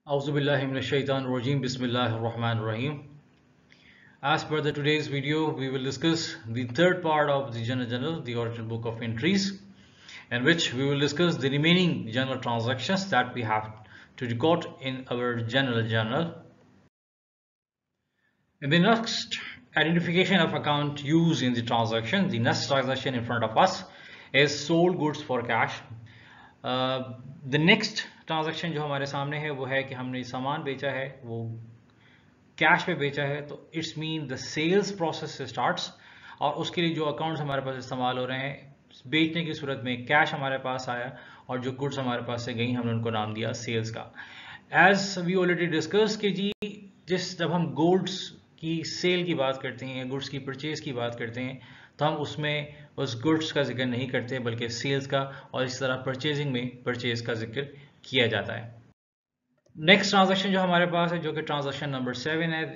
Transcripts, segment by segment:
Auzubillahi minash-shaytanir-rajim. Bismillahir-rahmanir-rahim. As per the today's video, we will discuss the third part of the journal, the original book of entries, in which we will discuss the remaining journal transactions that we have to record in our journal. In the next identification of account used in the transaction, the next transaction in front of us is sold goods for cash. The next transaction जो हमारे सामने है वो है कि हमने सामान बेचा है, वो कैश पे बेचा है, तो it's mean the sales process starts. और उसके लिए जो अकाउंट्स हमारे पास इस्तेमाल हो रहे हैं, बेचने की सूरत में कैश हमारे पास आया और जो गुड्स हमारे पास से गई हमने उनको नाम दिया सेल्स का। एज वी ऑलरेडी डिस्कस कि जी जब हम गुड्स की सेल की बात करते हैं, गुड्स की परचेज की बात करते हैं, तो हम उसमें उस गुड्स का जिक्र नहीं करते बल्कि सेल्स का, और इस तरह परचेजिंग में परचेज का जिक्र किया जाता है। नेक्स्ट ट्रांजैक्शन जो हमारे पास है, जो कि ट्रांजैक्शन नंबर 7 है,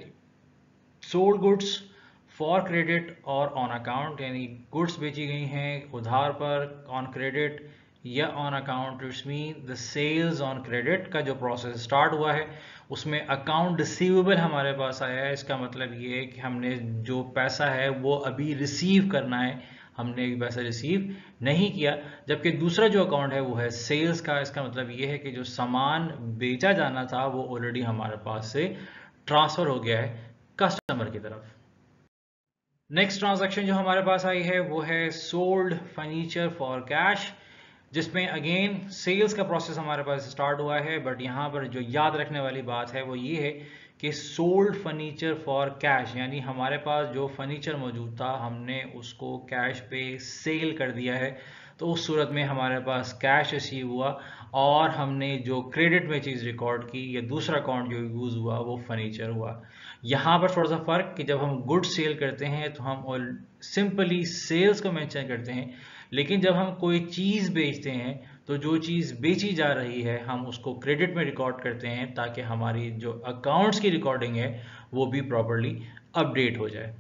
सोल्ड गुड्स फॉर क्रेडिट और ऑन अकाउंट, यानी गुड्स बेची गई हैं उधार पर, ऑन क्रेडिट या on account. It's mean the sales on credit का जो प्रोसेस स्टार्ट हुआ है उसमें अकाउंट रिसीवेबल हमारे पास आया है। इसका मतलब ये है कि हमने जो पैसा है वो अभी रिसीव करना है, हमने भी पैसा रिसीव नहीं किया। जबकि दूसरा जो अकाउंट है वो है सेल्स का। इसका मतलब ये है कि जो सामान बेचा जाना था वो ऑलरेडी हमारे पास से ट्रांसफर हो गया है कस्टमर की तरफ। नेक्स्ट ट्रांजैक्शन जो हमारे पास आई है वो है सोल्ड फर्नीचर फॉर कैश, जिसमें अगेन सेल्स का प्रोसेस हमारे पास स्टार्ट हुआ है। बट यहाँ पर जो याद रखने वाली बात है वो ये है कि सोल्ड फर्नीचर फॉर कैश, यानी हमारे पास जो फर्नीचर मौजूद था हमने उसको कैश पे सेल कर दिया है, तो उस सूरत में हमारे पास कैश रिसीव हुआ और हमने जो क्रेडिट में चीज़ रिकॉर्ड की या दूसरा अकाउंट जो यूज़ हुआ वो फर्नीचर हुआ। यहाँ पर थोड़ा सा फ़र्क कि जब हम गुड्स सेल करते हैं तो हम सिंपली सेल्स को मेंशन करते हैं, लेकिन जब हम कोई चीज़ बेचते हैं तो जो चीज़ बेची जा रही है हम उसको क्रेडिट में रिकॉर्ड करते हैं ताकि हमारी जो अकाउंट्स की रिकॉर्डिंग है वो भी प्रॉपर्ली अपडेट हो जाए।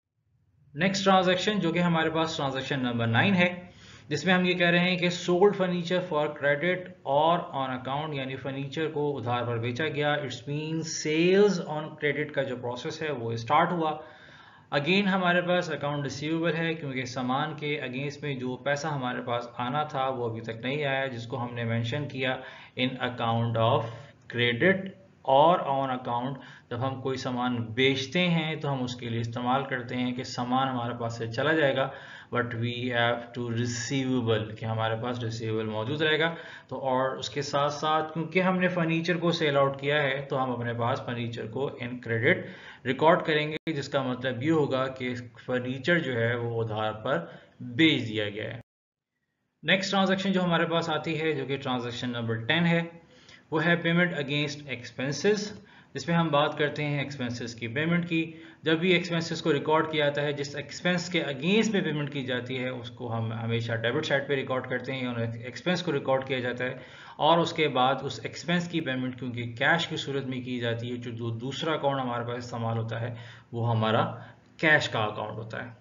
नेक्स्ट ट्रांजैक्शन जो कि हमारे पास ट्रांजैक्शन नंबर 9 है, जिसमें हम ये कह रहे हैं कि सोल्ड फर्नीचर फॉर क्रेडिट और ऑन अकाउंट, यानी फर्नीचर को उधार पर बेचा गया। It's mean sales on credit का जो प्रोसेस है वो स्टार्ट हुआ। अगेन हमारे पास अकाउंट रिसीवेबल है क्योंकि सामान के अगेंस्ट में जो पैसा हमारे पास आना था वो अभी तक नहीं आया, जिसको हमने मेंशन किया इन अकाउंट ऑफ क्रेडिट और ऑन अकाउंट। जब हम कोई सामान बेचते हैं तो हम उसके लिए इस्तेमाल करते हैं कि सामान हमारे पास से चला जाएगा, but we have to receivable, कि हमारे पास रिसीवेबल मौजूद रहेगा। तो और उसके साथ साथ क्योंकि हमने फर्नीचर को सेल आउट किया है तो हम अपने पास फर्नीचर को इन क्रेडिट रिकॉर्ड करेंगे, जिसका मतलब ये होगा कि फर्नीचर जो है वो उधार पर बेच दिया गया है। नेक्स्ट ट्रांजैक्शन जो हमारे पास आती है, जो कि ट्रांजैक्शन नंबर 10 है, वो है पेमेंट अगेंस्ट एक्सपेंसेस, जिसमें हम बात करते हैं एक्सपेंसेस की पेमेंट की। जब भी एक्सपेंसेस को रिकॉर्ड किया जाता है, जिस एक्सपेंस के अगेंस्ट में पेमेंट की जाती है उसको हम हमेशा डेबिट साइड पे रिकॉर्ड करते हैं, और एक्सपेंस को रिकॉर्ड किया जाता है। और उसके बाद उस एक्सपेंस की पेमेंट क्योंकि कैश की सूरत में की जाती है, जो दूसरा अकाउंट हमारे पास इस्तेमाल होता है वो हमारा कैश का अकाउंट होता है।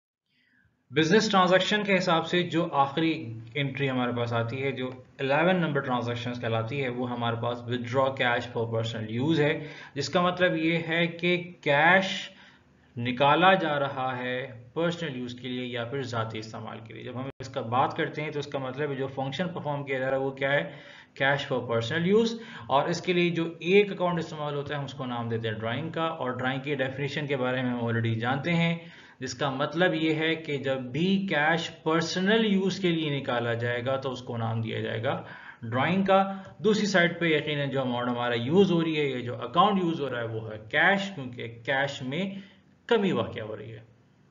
बिजनेस ट्रांजैक्शन के हिसाब से जो आखिरी एंट्री हमारे पास आती है, जो 11 नंबर ट्रांजैक्शंस कहलाती है, वो हमारे पास withdraw cash for personal use है, जिसका मतलब ये है कि कैश निकाला जा रहा है पर्सनल यूज़ के लिए या फिर ज़ाती इस्तेमाल के लिए। जब हम इसका बात करते हैं तो इसका मतलब जो फंक्शन परफॉर्म किया जा रहा है वो क्या है, कैश फॉर पर्सनल यूज़। और इसके लिए जो एक अकाउंट इस्तेमाल होता है हम उसको नाम देते हैं ड्राइंग का, और ड्राइंग की डेफिनेशन के बारे में हम ऑलरेडी जानते हैं, जिसका मतलब ये है कि जब भी कैश पर्सनल यूज़ के लिए निकाला जाएगा तो उसको नाम दिया जाएगा ड्राइंग का। दूसरी साइड पे यकीनन जो अमाउंट हमारा यूज़ हो रही है, ये जो अकाउंट यूज़ हो रहा है वो है कैश, क्योंकि कैश में कमी वाक़या हो रही है।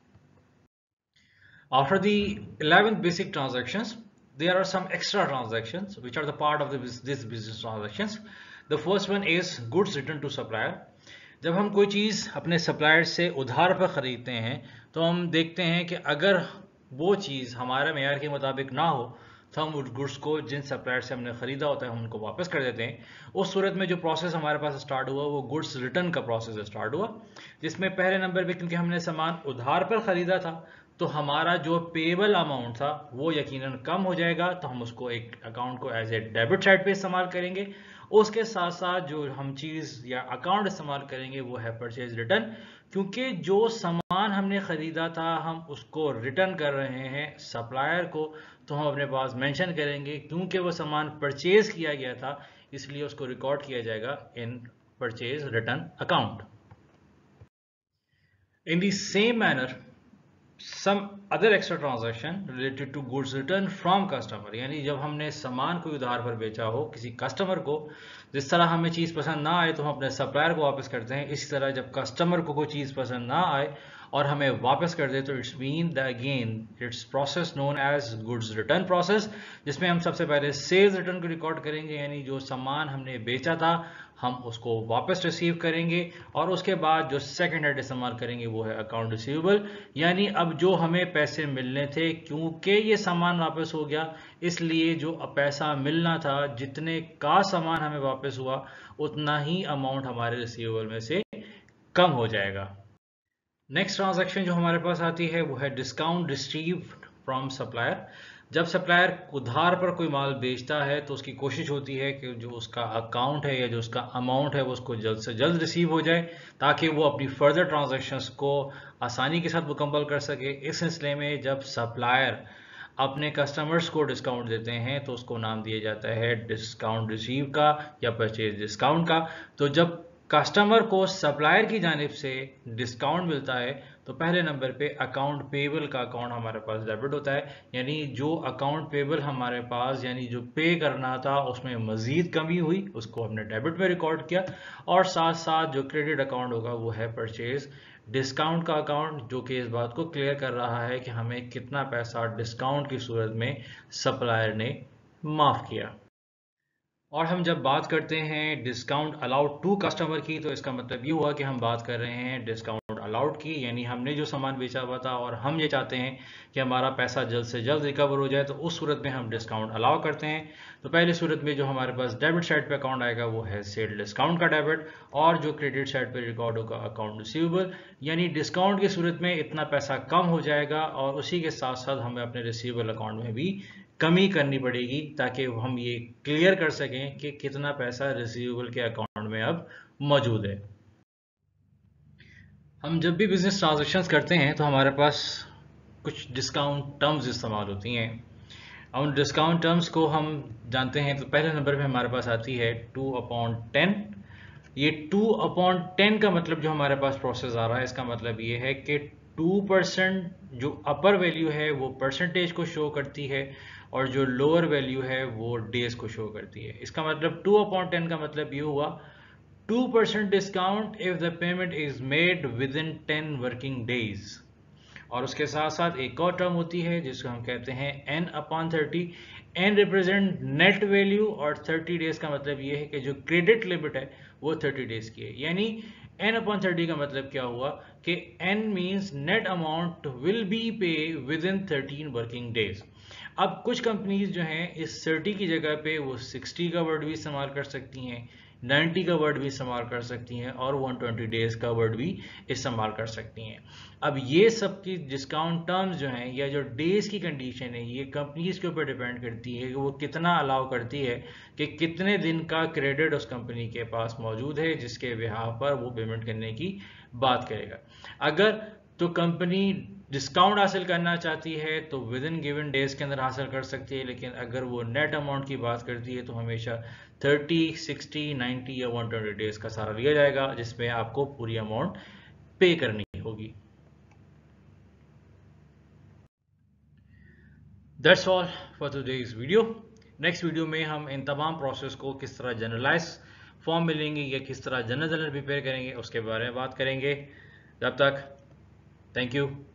After the 11th basic transactions, there are some extra transactions which are the part of this business transactions. The first one is goods returned to supplier. जब हम कोई चीज़ अपने सप्लायर से उधार पर ख़रीदते हैं तो हम देखते हैं कि अगर वो चीज़ हमारे मेयार के मुताबिक ना हो तो हम उस गुड्स को जिन सप्लायर से हमने ख़रीदा होता है हम उनको वापस कर देते हैं। उस सूरत में जो प्रोसेस हमारे पास स्टार्ट हुआ वो गुड्स रिटर्न का प्रोसेस स्टार्ट हुआ, जिसमें पहले नंबर पे क्योंकि हमने सामान उधार पर ख़रीदा था तो हमारा जो पेबल अमाउंट था वो यकीनन कम हो जाएगा, तो हम उसको एक अकाउंट को एज ए डेबिट साइड पे इस्तेमाल करेंगे। उसके साथ साथ जो हम चीज़ या अकाउंट इस्तेमाल करेंगे वो है परचेज रिटर्न, क्योंकि जो सामान हमने ख़रीदा था हम उसको रिटर्न कर रहे हैं सप्लायर को, तो हम अपने पास मेंशन करेंगे क्योंकि वो सामान परचेज किया गया था, इसलिए उसको रिकॉर्ड किया जाएगा in purchase return account. In the same manner, some other extra transaction related to goods returned from customer, यानी जब हमने सामान को उधार पर बेचा हो किसी कस्टमर को, जिस तरह हमें चीज़ पसंद ना आए तो हम अपने सप्लायर को वापस करते हैं, इसी तरह जब कस्टमर को कोई चीज़ पसंद ना आए और हमें वापस कर दे तो it's mean the again it's process known as goods return process, जिसमें हम सबसे पहले सेल्स रिटर्न को रिकॉर्ड करेंगे, यानी जो सामान हमने बेचा था हम उसको वापस रिसीव करेंगे, और उसके बाद जो सेकंड हेड इस्तेमाल करेंगे वो है अकाउंट रिसीवेबल, यानी अब जो हमें पैसे मिलने थे क्योंकि ये सामान वापस हो गया, इसलिए जो पैसा मिलना था जितने का सामान हमें वापस हुआ उतना ही अमाउंट हमारे रिसीवेबल में से कम हो जाएगा। नेक्स्ट ट्रांजैक्शन जो हमारे पास आती है वो है डिस्काउंट रिसीव्ड फ्रॉम सप्लायर। जब सप्लायर उधार पर कोई माल बेचता है तो उसकी कोशिश होती है कि जो उसका अकाउंट है या जो उसका अमाउंट है वो उसको जल्द से जल्द रिसीव हो जाए, ताकि वो अपनी फर्दर ट्रांजैक्शंस को आसानी के साथ मुकम्मल कर सके। इस सिलसिले में जब सप्लायर अपने कस्टमर्स को डिस्काउंट देते हैं तो उसको नाम दिया जाता है डिस्काउंट रिसीव का या परचेज डिस्काउंट का। तो जब कस्टमर को सप्लायर की जानिब से डिस्काउंट मिलता है तो पहले नंबर पे अकाउंट पेबल का अकाउंट हमारे पास डेबिट होता है, यानी जो अकाउंट पेबल हमारे पास यानी जो पे करना था उसमें मजीद कमी हुई उसको हमने डेबिट में रिकॉर्ड किया, और साथ साथ जो क्रेडिट अकाउंट होगा वो है परचेज डिस्काउंट का अकाउंट, जो कि इस बात को क्लियर कर रहा है कि हमें कितना पैसा डिस्काउंट की सूरत में सप्लायर ने माफ़ किया। और हम जब बात करते हैं डिस्काउंट अलाउड टू कस्टमर की तो इसका मतलब ये हुआ कि हम बात कर रहे हैं डिस्काउंट अलाउड की, यानी हमने जो सामान बेचा हुआ था और हम ये चाहते हैं कि हमारा पैसा जल्द से जल्द रिकवर हो जाए, तो उस सूरत में हम डिस्काउंट अलाउ करते हैं। तो पहली सूरत में जो हमारे पास डेबिट साइड पे अकाउंट आएगा वो है सेल डिस्काउंट का डेबिट, और जो क्रेडिट साइड पे रिकॉर्ड होगा अकाउंट रिसीवेबल, यानी डिस्काउंट की सूरत में इतना पैसा कम हो जाएगा और उसी के साथ साथ हमें अपने रिसीवेबल अकाउंट में भी कमी करनी पड़ेगी ताकि हम ये क्लियर कर सकें कि कितना पैसा रिसीवेबल के अकाउंट में अब मौजूद है। हम जब भी बिजनेस ट्रांजैक्शंस करते हैं तो हमारे पास कुछ डिस्काउंट टर्म्स इस्तेमाल होती हैं। उन डिस्काउंट टर्म्स को हम जानते हैं तो पहले नंबर पे हमारे पास आती है 2/10। ये 2/10 का मतलब जो हमारे पास प्रोसेस आ रहा है इसका मतलब ये है कि 2% जो अपर वैल्यू है वो परसेंटेज को शो करती है और जो लोअर वैल्यू है वो डेज को शो करती है। इसका मतलब 2/10 का मतलब ये हुआ 2% discount if the payment is made within 10 working days. और उसके साथ साथ एक और टर्म होती है जिसको हम कहते हैं n/30। n represent net value और 30 डेज का मतलब ये है कि जो क्रेडिट लिमिट है वो 30 डेज की है, यानी n/30 का मतलब क्या हुआ कि n means net amount will be pay within 13 working days. अब कुछ कंपनीज जो हैं इस 30 की जगह पे वो 60 का वर्ड भी इस्तेमाल कर सकती हैं, 90 का वर्ड भी इस्तेमाल कर सकती हैं और 120 डेज का वर्ड भी इस्तेमाल कर सकती हैं। अब ये सब की डिस्काउंट टर्म्स जो हैं या जो डेज की कंडीशन है ये कंपनीज के ऊपर डिपेंड करती है कि वो कितना अलाउ करती है कि कितने दिन का क्रेडिट उस कंपनी के पास मौजूद है जिसके बिहाफ पर वो पेमेंट करने की बात करेगा। अगर तो कंपनी डिस्काउंट हासिल करना चाहती है तो विद इन गिवन डेज के अंदर हासिल कर सकती है, लेकिन अगर वो नेट अमाउंट की बात करती है तो हमेशा 30, 60, 90 या 120 डेज का सहारा लिया जाएगा जिसमें आपको पूरी अमाउंट पे करनी होगी। That's all for today's video. Next video में हम इन तमाम प्रोसेस को किस तरह जनरलाइज फॉर्म में लेंगे या किस तरह जनरल प्रिपेयर करेंगे उसके बारे में बात करेंगे। जब तक थैंक यू।